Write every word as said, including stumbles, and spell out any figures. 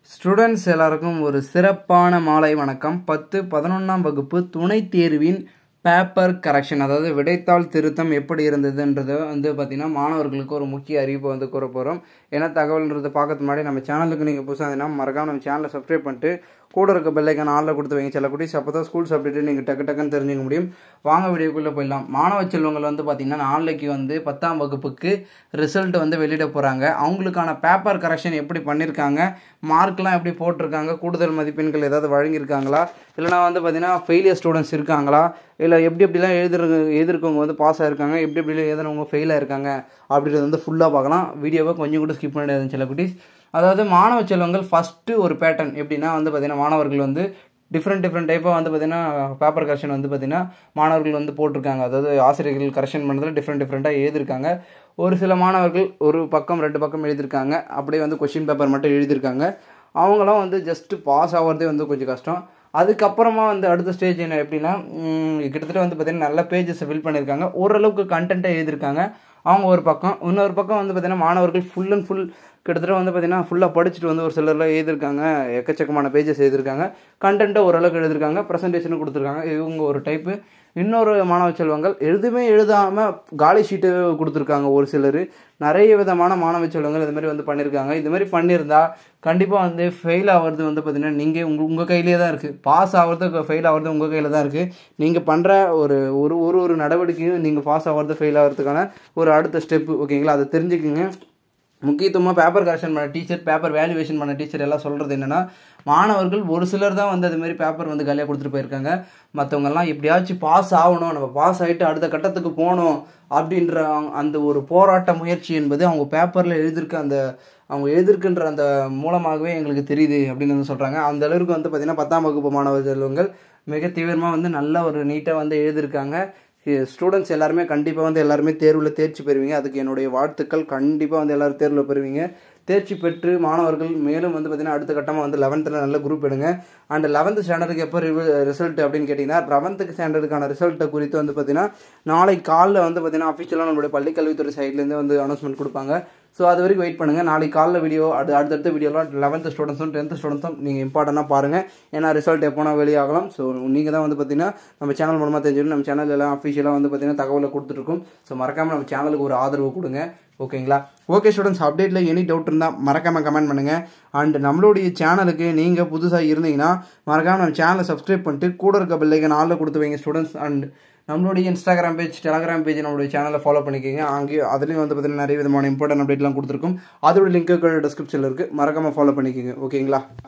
Students எல்லாருக்கும் ஒரு சிறப்பான மாலை வணக்கம். பத்து பதினொன்றாம் வகுப்பு துணைத் தேர்வின் பேப்பர் கரெக்ஷன், அதாவது விடைத்தாள் திருத்தம் எப்படி இருந்ததுன்றது வந்து பார்த்திங்கன்னா மாணவர்களுக்கு ஒரு முக்கிய அறிவிப்பை வந்து கூற போகிறோம். ஏன்னா தகவல்ன்றது பார்க்கறதுக்கு முன்னாடி நம்ம சேனலுக்கு நீங்கள் புதுசாக இருந்தீங்கன்னா மறக்காம நம்ம சேனலை சப்ஸ்கிரைப் பண்ணிட்டு கூட இருக்க பெல்லைக்கான ஆளில் கொடுத்து வைங்க சில குட்டீஸ். அப்போ தான் ஸ்கூல்ஸ் அப்டேட்டு நீங்கள் டக்கு டக்குன்னு தெரிஞ்சுக்க முடியும். வாங்க வீடியோக்குள்ளே போயிடலாம். மாணவ செல்வங்கள் வந்து பார்த்திங்கன்னா நாளைக்கு வந்து பத்தாம் வகுப்புக்கு ரிசல்ட் வந்து வெளியிட போகிறாங்க. அவங்களுக்கான பேப்பர் கரெக்ஷன் எப்படி பண்ணியிருக்காங்க, மார்க்லாம் எப்படி போட்டிருக்காங்க, கூடுதல் மதிப்பெண்கள் ஏதாவது வழங்கியிருக்காங்களா, இல்லைனா வந்து பார்த்திங்கன்னா ஃபெயிலியர் ஸ்டூடெண்ட்ஸ் இருக்காங்களா, இல்லை எப்படி எப்படிலாம் எழுதுற எழுதிருக்கவங்க வந்து பாஸ் ஆகிருக்காங்க, எப்படி எப்படிலாம் எழுதுனவங்க ஃபெயில் ஆகிருக்காங்க அப்படின்றது வந்து ஃபுல்லாக பார்க்கலாம். வீடியோவை கொஞ்சம் கூட ஸ்கிப் பண்ணிடாது சில குட்டீஸ். அதாவது மாணவ செல்வங்கள் ஃபஸ்ட்டு ஒரு பேட்டர்ன் எப்படின்னா வந்து பார்த்திங்கன்னா மாணவர்கள் வந்து டிஃப்ரெண்ட் டிஃப்ரெண்ட் டைப்பாக வந்து பார்த்திங்கன்னா பேப்பர் கரெக்ஷன் வந்து பார்த்திங்கன்னா மாணவர்கள் வந்து போட்டிருக்காங்க. அதாவது ஆசிரியர்கள் கரெக்ஷன் பண்ணுறதுல டிஃப்ரெண்ட் டிஃப்ரெண்ட்டாக எழுதியிருக்காங்க. ஒரு சில மாணவர்கள் ஒரு பக்கம் ரெண்டு பக்கம் எழுதியிருக்காங்க. அப்படியே வந்து கொஷின் பேப்பர் மட்டும் எழுதியிருக்காங்க. அவங்களாம் வந்து ஜஸ்ட்டு பாஸ் ஆகிறதே வந்து கொஞ்சம் கஷ்டம். அதுக்கப்புறமா வந்து அடுத்த ஸ்டேஜ் என்ன எப்படின்னா கிட்டத்தட்ட வந்து பார்த்திங்கன்னா நல்ல பேஜஸை ஃபில் பண்ணியிருக்காங்க. ஓரளவுக்கு கண்டென்ட்டாக எழுதியிருக்காங்க அவங்க ஒரு பக்கம். இன்னொரு பக்கம் வந்து பார்த்திங்கன்னா மாணவர்கள் ஃபுல் அண்ட் ஃபுல் கிட்டத்தட்ட வந்து பார்த்திங்கன்னா ஃபுல்லாக படிச்சுட்டு வந்து ஒரு சிலர்லாம் எழுதியிருக்காங்க. எக்கச்சக்கமான பேஜஸ் எழுதியிருக்காங்க. கண்டென்ட்டை ஓரளவுக்கு எழுதியிருக்காங்க. ப்ரெசன்டேஷனும் கொடுத்துருக்காங்க. இவங்க ஒரு டைப்பு. இன்னொரு மாணவ செல்வங்கள் எதுவுமே எழுதாமல் காலி ஷீட்டு கொடுத்துருக்காங்க. ஒரு சிலர் நிறைய விதமான மாணவ செல்வங்கள் இதுமாதிரி வந்து பண்ணியிருக்காங்க. இதுமாதிரி பண்ணியிருந்தா கண்டிப்பாக வந்து ஃபெயில் ஆகிறது வந்து பார்த்திங்கன்னா நீங்கள் உங்கள் உங்கள் கையிலே தான் இருக்குது. பாஸ் ஆகிறது ஃபெயில் ஆகிறது உங்கள் கையில் தான் இருக்குது. நீங்கள் பண்ணுற ஒரு ஒரு ஒரு ஒரு நடவடிக்கையும் நீங்கள் பாஸ் ஆகிறது ஃபெயில் ஆகிறதுக்கான ஒரு அடுத்த ஸ்டெப்பு. ஓகேங்களா, அதை தெரிஞ்சுக்குங்க. முக்கியத்துவமாக பேப்பர் கரெக்ஷன் பண்ண டீச்சர், பேப்பர் வேல்யூவேஷன் பண்ண டீச்சர் எல்லாம் சொல்கிறது என்னென்னா, மாணவர்கள் ஒரு சிலர் தான் வந்து அதுமாரி பேப்பர் வந்து காலியாக கொடுத்துட்டு போயிருக்காங்க. மற்றவங்கெல்லாம் எப்படியாச்சும் பாஸ் ஆகணும், நம்ம பாஸ் ஆகிட்டு அடுத்த கட்டத்துக்கு போகணும் அப்படின்ற அந்த ஒரு போராட்ட முயற்சி என்பது அவங்க பேப்பரில் எழுதியிருக்க அந்த அவங்க எழுதிருக்குன்ற அந்த மூலமாகவே எங்களுக்கு தெரியுது அப்படின்னு வந்து சொல்கிறாங்க. அந்த அளவுக்கு வந்து பார்த்திங்கன்னா பத்தாம் வகுப்பு மாணவ செல்வங்கள் மிக தீவிரமாக வந்து நல்ல ஒரு நீட்டாக வந்து எழுதியிருக்காங்க. ஸ்டூடெண்ட்ஸ் எல்லாருமே கண்டிப்பாக வந்து எல்லாருமே தேர்வில் தேர்ச்சி பெறுவீங்க. அதுக்கு என்னுடைய வாழ்த்துக்கள். கண்டிப்பாக வந்து எல்லோரும் தேர்வில் பெறுவீங்க. தேர்ச்சி பெற்று மாணவர்கள் மேலும் வந்து பார்த்திங்கன்னா அடுத்த கட்டமாக வந்து லெவன்த்தில் நல்ல குரூப் எடுங்க. அண்ட் லெவன்த்து ஸ்டாண்டர்டுக்கு எப்போ ரிசல்ட் அப்படின்னு கேட்டிங்கன்னா, லெவன்த்துக்கு ஸ்டாண்டர்டுக்கான ரிசல்ட்டை குறித்து வந்து பார்த்திங்கன்னா நாளை காலையில் வந்து பார்த்திங்கன்னா அஃபிஷியலாக நம்மளுடைய பள்ளிக்கல்வித்துறை சைட்லேருந்து வந்து அனௌன்ஸ்மெண்ட் கொடுப்பாங்க. ஸோ அது வரைக்கும் வெயிட் பண்ணுங்கள். நாளைக்கு காலைல வீடியோ அது அடுத்தடுத்த வீடியோலாம் லெவன்த்து ஸ்டூடெண்ட்ஸும் டென்த்து ஸ்டூடெண்ட்ஸும் நீங்கள் இம்பார்ட்டண்ட்டாக பாருங்கள். ஏன்னா ரிசல்ட் எப்போனா வெளியாகலாம். ஸோ நீங்கள் தான் வந்து பார்த்திங்கன்னா நம்ம சேனல் மூலமாக தெரிஞ்சுக்கணும். நம்ம சேனல் எல்லாம் அஃபிஷியலாக வந்து பார்த்திங்கன்னா தகவலை கொடுத்துட்ருக்கோம். ஸோ மறக்காமல் நம்ம சேனலுக்கு ஒரு ஆதரவு கொடுங்க. ஓகேங்களா? ஓகே ஸ்டூடெண்ட்ஸ், அப்டேட்டில் எனி டவுட் இருந்தால் மறக்காமல் கமெண்ட் பண்ணுங்கள். அண்ட் நம்மளுடைய சேனலுக்கு நீங்கள் புதுசாக இருந்தீங்கன்னா மறக்காமல் நம்ம சேனலை சப்ஸ்கிரைப் பண்ணிட்டு கூட இருக்க பெல்லைக்கான ஆளில் கொடுத்து வைங்க ஸ்டூடெண்ட்ஸ். அண்ட் நம்மளுடைய இன்ஸ்டாகிராம் பேஜ், டெலகிராம் பேஜ் நம்மளுடைய சேனலை ஃபாலோ பண்ணிக்கோங்க. அங்கேயும் அதுலேயும் வந்து பார்த்திங்கன்னா நிறைய விதமான இம்பார்ட்டன்ட் அப்டேட்லாம் கொடுத்துருக்கும். அதோட லிங்க்கு டிஸ்கிரிப்ஷனில் இருக்குது. மறக்காமல் ஃபாலோ பண்ணிக்கோங்க. ஓகேங்களா?